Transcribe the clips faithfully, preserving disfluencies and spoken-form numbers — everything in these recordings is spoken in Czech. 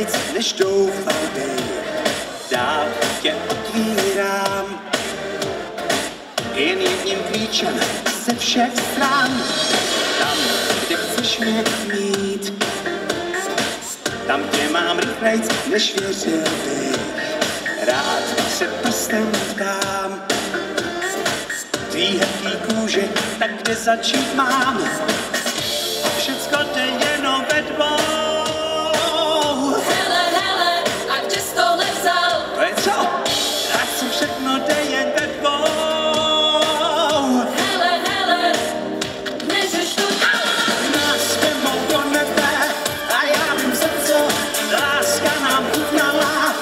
rychlejc, než doufal bych. Dál tě otvírám, jen jedním klíčem ze všech stran. Tam, kde chceš mě mít, tam tě mám rychlejc, než věřil bych. Rád se prstem ptám, tvý hebký kůže, tak kde začít mám? Všecko jde jenom ve dvou. Hele, hele, a kde jsi tohle vzal? To je co? A co všechno jde jen ve dvou. Hele, hele, neřeš to dál. Nás vemou do nebe a já vím za co láska nám chutnala.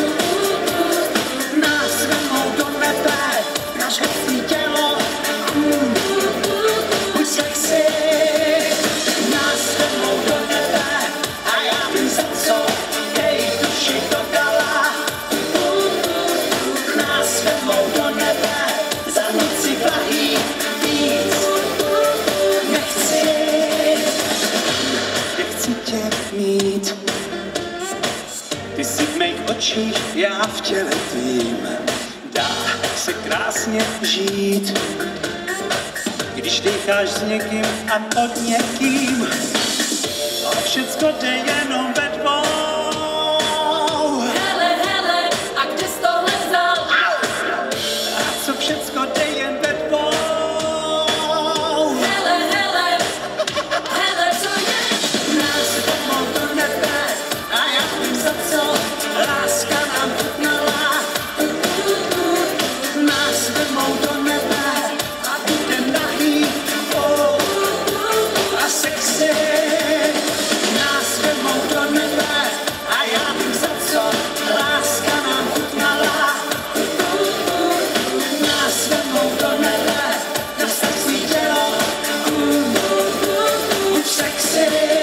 Nás vemou do nebe, náš hezký tělo, mm, buď sexy. Nás vemou do nebe a já vím za co jej duši to dala. Nás vemou do nebe za noci vlahý víc. Nechci, nechci tě mít. Ty jsi v mých očích, já v těle tvým. Dá se krásně žít, když dýcháš s někým a pod někým. A všecko jde jenom ve dvou. Hele, hele, a kde jsi tohle vzal? A co všecko jde jen ve dvou. Hele, hele, hele, co je? Nás vemou do nebe a já vím za co láska nám chutnala. Nás vemou do nebe a budem nahý, oh, a sexy. Nás vemou do nebe a já vím za co láska nám chutnala. Nás vemou do nebe, dostat svý tělo, mm, buď sexy.